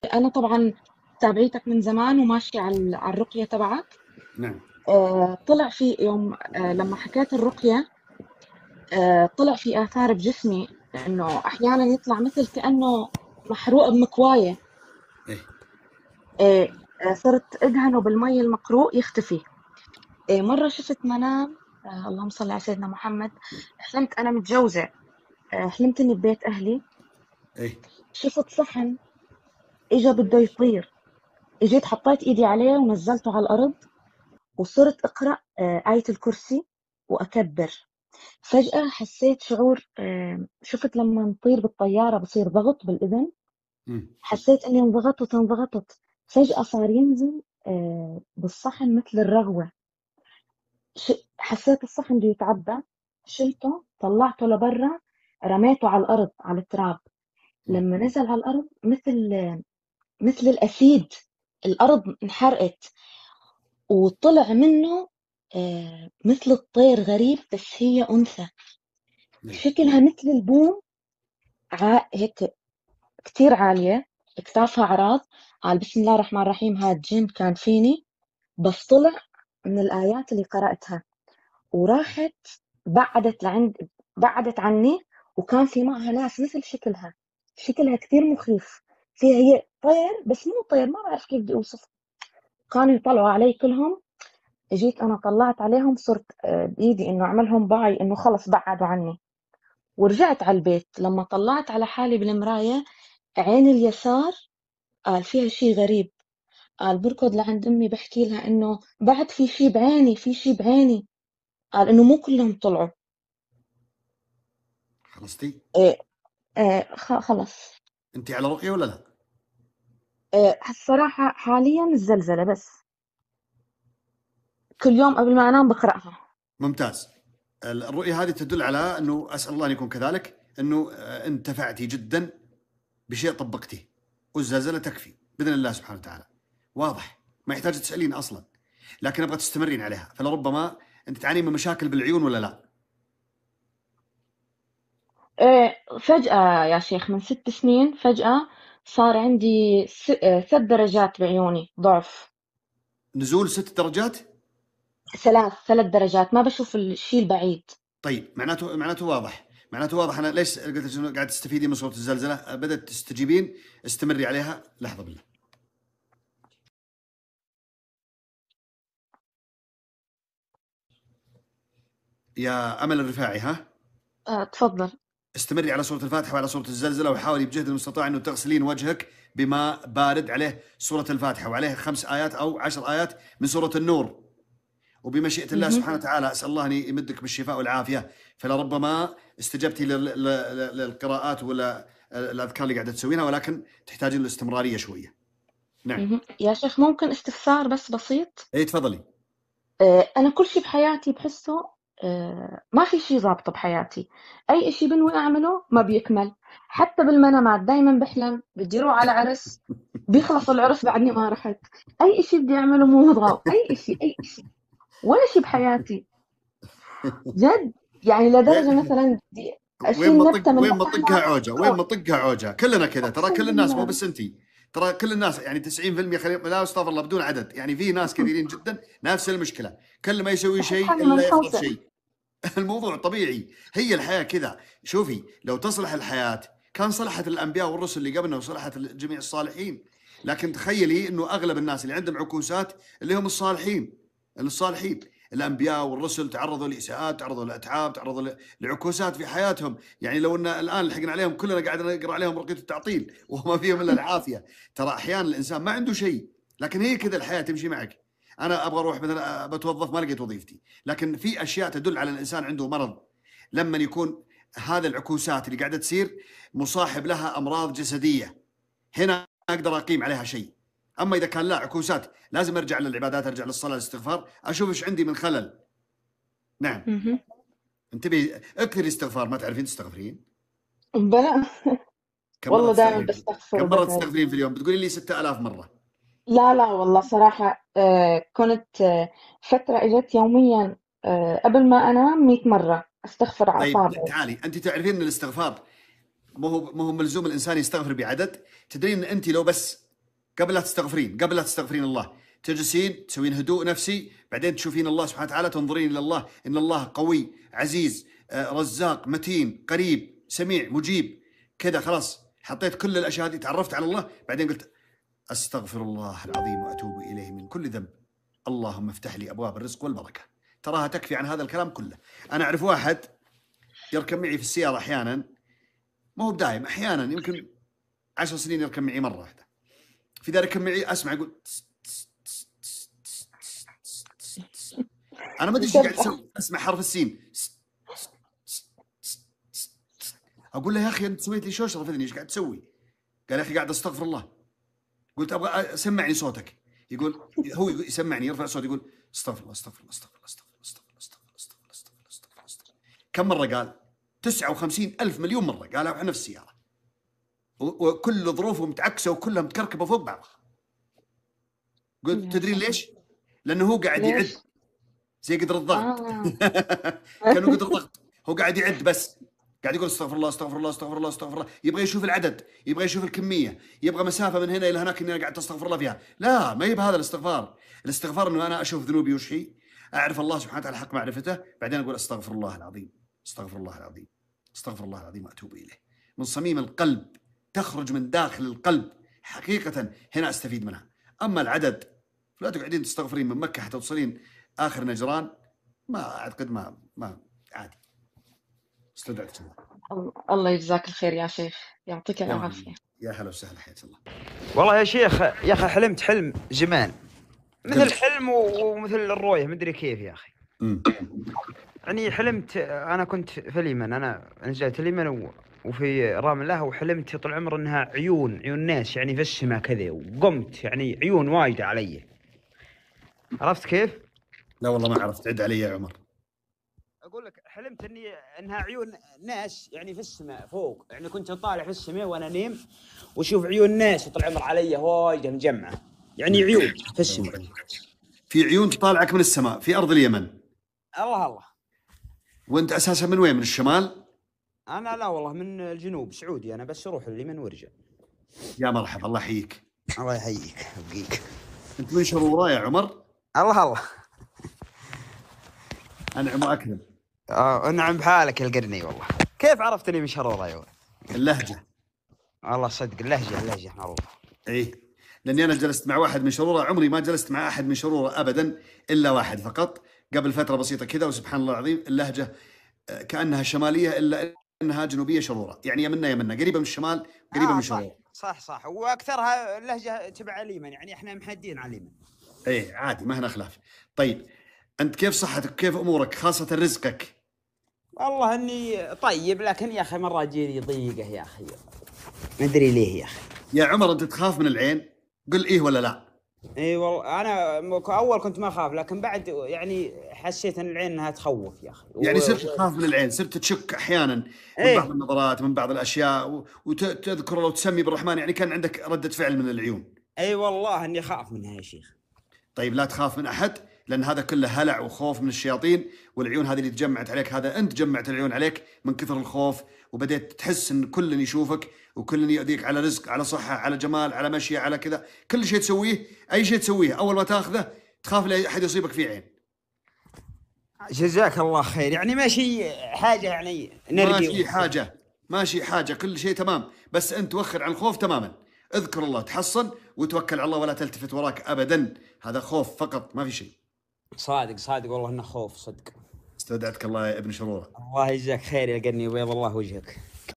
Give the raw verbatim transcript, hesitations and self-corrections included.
أنا طبعا تابعيتك من زمان وماشية على على الرقية تبعك. نعم. آه، طلع في يوم آه، لما حكيت الرقية، آه، طلع في آثار بجسمي، إنه أحيانا يطلع مثل كأنه محروق بمكواية. إيه. آه، آه، صرت أدهنه بالمي المقروء يختفي. آه، مرة شفت منام، آه، اللهم صل على سيدنا محمد. حلمت أنا متجوزة. آه، حلمت إني ببيت أهلي. إيه. شفت صحن إجا بده يطير. إجيت حطيت إيدي عليه ونزلته على الأرض، وصرت أقرأ آه، آية الكرسي وأكبر. فجأة حسيت شعور، آه، شفت لما نطير بالطيارة بصير ضغط بالإذن. مم. حسيت إني انضغطت انضغطت. فجأة صار ينزل آه، بالصحن مثل الرغوة. ش- حسيت الصحن بده يتعبى. شلته طلعته لبرا، رميته على الأرض على التراب. الله. لما نزل على الأرض مثل مثل الأسيد، الأرض انحرقت وطلع منه آه، مثل الطير غريب، بس هي أنثى. إيه. شكلها مثل البوم، ع... هيك كتير عالية، كتافها عراض. قال بسم الله الرحمن الرحيم، هاد جن كان فيني. بس طلع من الآيات اللي قرأتها، وراحت بعدت لعند بعدت عني. وكان في معها ناس مثل شكلها. شكلها كتير مخيف. فيها هي طير بس مو طير، ما بعرف كيف بدي أوصف. كانوا يطلعوا علي كلهم. جيت أنا طلعت عليهم، صرت آه، بإيدي إنه أعملهم باي إنه خلص بعدوا عني. ورجعت على البيت. لما طلعت على حالي بالمراية، عيني اليسار قال فيها شي غريب. قال بركض لعند أمي بحكي لها إنه بعد في شي بعيني، في شي بعيني. قال إنه مو كلهم طلعوا. خلصتي؟ إيه. إيه خ- خلص. أنت على رقية ولا لا؟ إيه الصراحة حاليا الزلزلة بس. كل يوم قبل ما أنام بقرأها. ممتاز. الرؤية هذه تدل على أنه أسأل الله أن يكون كذلك، أنه آه، انتفعتي جدا بشيء طبقتيه، والزلزلة تكفي بإذن الله سبحانه وتعالى. واضح، ما يحتاج تسألين أصلا، لكن أبغى تستمرين عليها. فلربما أنت تعاني من مشاكل بالعيون ولا لا؟ إيه فجأة يا شيخ، من ست سنين فجأة صار عندي س- آه، ثلاث درجات بعيوني ضعف. نزول ست درجات؟ ثلاث ثلاث درجات، ما بشوف الشيء البعيد. طيب، معناته معناته واضح، معناته واضح. أنا ليش قلت لك إنه قاعد تستفيدي من صوت الزلزلة؟ آه، بدأت تستجيبين. استمري عليها. لحظة بالله. يا أمل الرفاعي، ها؟ آه، تفضل. استمري على سورة الفاتحة وعلى سورة الزلزلة، وحاولي بجهد المستطاع أنه تغسلين وجهك بماء بارد عليه سورة الفاتحة، وعليه خمس آيات أو عشر آيات من سورة النور. وبمشيئة الله مهم. سبحانه وتعالى أسأل الله أن يمدك بالشفاء والعافية. فلربما استجبتي لل- لل- للقراءات ولا الأذكار اللي قاعدة تسوينها، ولكن تحتاجين الاستمرارية شوية. نعم. مهم. يا شيخ ممكن استفسار بس بسيط؟ إيه، تفضلي. آه، أنا كل شيء بحياتي بحسه، آه، ما في شيء ضابطه بحياتي. أي شيء بنوي أعمله ما بيكمل. حتى بالمنامات دايما بحلم بدي أروح على عرس، بيخلص العرس بعدني ما رحت. أي شيء بدي أعمله مو ضابط، أي شيء أي شيء، ولا شيء بحياتي. جد. يعني لدرجة وين مثلا بدي وين ما أشيل طق نبتة من وين ما مكانها طقها ما عوجه، وين تروح. ما طقها عوجه. كلنا كذا ترى، أقسم كل الناس، مو بالله. بس انتي. ترى كل الناس، يعني تسعين بالمئة، خلينا لا استغفر الله بدون عدد، يعني في ناس كثيرين جدا نفس المشكله. كل ما يسوي بحس شيء حالي الا يخرب منحوسة. شيء. الموضوع طبيعي، هي الحياه كذا. شوفي، لو تصلح الحياه كان صلحت الانبياء والرسل اللي قبلنا، وصلحت جميع الصالحين. لكن تخيلي انه اغلب الناس اللي عندهم عكوسات اللي هم الصالحين. الصالحين الانبياء والرسل تعرضوا لاساءات، تعرضوا لاتعاب، تعرضوا لعكوسات في حياتهم. يعني لو ان الان لحقنا عليهم كلنا قاعدين نقرا عليهم رقيه التعطيل وما فيهم الا العافيه. ترى احيانا الانسان ما عنده شيء، لكن هي كذا الحياه تمشي معك. انا ابغى اروح مثلا بتوظف، ما لقيت وظيفتي، لكن في اشياء تدل على الانسان عنده مرض. لما يكون هذا العكوسات اللي قاعده تصير مصاحب لها امراض جسديه، هنا اقدر اقيم عليها شيء. اما اذا كان لا عكوسات، لازم ارجع للعبادات، ارجع للصلاه، الاستغفار، اشوف ايش عندي من خلل. نعم. مهم. انتبهي، اكثري استغفار. ما تعرفين تستغفرين؟ بلا. كم مره والله دائما تستغفرين؟ بستغفر كم مره وبدعي. تستغفرين في اليوم؟ بتقولي لي ستة آلاف مره. لا لا والله صراحة، آه، كنت آه، فترة اجت يوميا، آه، قبل ما انام مئة مرة استغفر على طيب اصابعي. تعالي، انت تعرفين ان الاستغفار مو هو مو هو ملزوم الانسان يستغفر بعدد. تدرين ان انت لو بس قبل لا تستغفرين قبل لا تستغفرين الله تجلسين تسوين هدوء نفسي، بعدين تشوفين الله سبحانه وتعالى، تنظرين الى الله ان الله قوي عزيز رزاق متين قريب سميع مجيب كذا. خلاص حطيت كل الاشياء هذه، تعرفت على الله، بعدين قلت استغفر الله العظيم واتوب اليه من كل ذنب، اللهم افتح لي ابواب الرزق والبركه. تراها تكفي عن هذا الكلام كله. انا اعرف واحد يركب معي في السياره احيانا، ما هو بدايم، احيانا يمكن عشر سنين يركب معي مره واحده، في ذا يركب معي اسمع يقول انا ما ادري ايش قاعد يسوي، اسمع حرف السين، اقول له يا اخي انت سويت لي شوشره في اذني، ايش قاعد تسوي؟ قال يا اخي قاعد استغفر الله. قلت ابغى سمعني صوتك. يقول هو يسمعني يرفع صوت يقول استغفر الله استغفر الله استغفر الله استغفر الله استغفر الله استغفر الله استغفر الله استغفر الله استغفر الله. كم مره قال؟ تسعة وخمسين ألف مليون مره قالها في نفس السياره، وكل ظروفهم متعكسه وكلها متكركبه فوق بعضها. قلت تدري ليش؟ لانه هو قاعد يعد زي قدر الضغط. آه. كانوا قدر الضغط، هو قاعد يعد بس، قاعد يقول استغفر الله استغفر الله استغفر الله استغفر الله، يبغى يشوف العدد، يبغى يشوف الكميه، يبغى مسافه من هنا الى هناك اني انا قاعد استغفر الله فيها. لا، ما يبغى هذا الاستغفار. الاستغفار انه انا اشوف ذنوبي وش هي، اعرف الله سبحانه وتعالى حق معرفته، بعدين اقول استغفر الله العظيم استغفر الله العظيم استغفر الله العظيم واتوب اليه من صميم القلب، تخرج من داخل القلب حقيقه، هنا استفيد منها. اما العدد لا تقعدين تستغفرين من مكه حتى توصلين اخر نجران، ما اعتقد ما ما عادي. استودعتك الله. الله يجزاك الخير يا شيخ، يعطيك العافيه. يا هلا وسهلا، حياك الله. والله يا شيخ يا اخي حلمت حلم جمال، مثل حلم ومثل الرؤيه، مدري كيف يا اخي. امم يعني حلمت انا كنت في اليمن، انا نزلت اليمن وفي رام الله، وحلمت طول عمر انها عيون عيون ناس يعني في السماء كذا، وقمت يعني عيون وايده علي. عرفت كيف؟ لا والله ما عرفت، عد علي يا عمر. اقول لك حلمت اني انها عيون ناس يعني في السماء فوق، يعني كنت طالع في السماء وانا نيم واشوف عيون ناس طول عمر علي وايده مجمعه، يعني عيون في السماء. في عيون تطالعك من السماء في ارض اليمن. الله الله. وانت اساسا من وين؟ من الشمال؟ انا لا والله من الجنوب، سعودي انا، بس اروح اليمن وارجع. يا مرحبا، الله يحييك. الله يحييك ويبقيك. انت من شرورة يا عمر؟ الله الله. انعم واكرم. اه نعم بحالك يا القرني. والله كيف عرفتني من شرورة يا ولد؟ اللهجة. والله صدق اللهجة اللهجة معروفة. ايه، لاني انا جلست مع واحد من شرورة، عمري ما جلست مع احد من شرورة ابدا الا واحد فقط قبل فترة بسيطة كذا، وسبحان الله العظيم اللهجة كانها شمالية الا انها جنوبية شرورة، يعني يمنا يمنا قريبة من الشمال قريبة آه من صح شرورة. صح صح، واكثرها اللهجة تبع اليمن، يعني احنا محدين على اليمن. ايه عادي، ما هنا خلاف. طيب انت كيف صحتك؟ كيف امورك خاصة رزقك؟ والله اني طيب، لكن يا اخي مرة يجيني ضيقة يا اخي، ما ادري ليه يا اخي. يا عمر انت تخاف من العين؟ قل ايه ولا لا. اي والله انا اول كنت ما اخاف، لكن بعد يعني حسيت ان العين انها تخوف يا اخي. يعني صرت تخاف من العين، صرت تشك احيانا من إيه؟ بعض النظرات، من بعض الاشياء، وتذكر لو تسمي بالرحمن، يعني كان عندك ردة فعل من العيون. اي والله اني اخاف منها يا شيخ. طيب لا تخاف من احد، لان هذا كله هلع وخوف من الشياطين، والعيون هذه اللي تجمعت عليك، هذا انت جمعت العيون عليك من كثر الخوف، وبديت تحس ان كل يشوفك وكل يؤذيك على رزق، على صحة، على جمال، على مشي، على كذا، كل شيء تسويه، اي شيء تسويه اول ما تاخذه تخاف لا احد يصيبك فيه عين. جزاك الله خير، يعني ماشي حاجة يعني نرجي. ماشي حاجة، ماشي حاجة، كل شيء تمام، بس انت توخر عن الخوف تماما، اذكر الله، تحصن وتوكل على الله ولا تلتفت وراك ابدا، هذا خوف فقط ما في شيء. صادق صادق والله انه خوف صدق. استودعتك الله يا ابن شرورة. الله يجزاك خير يا قرني، وبيض الله وجهك.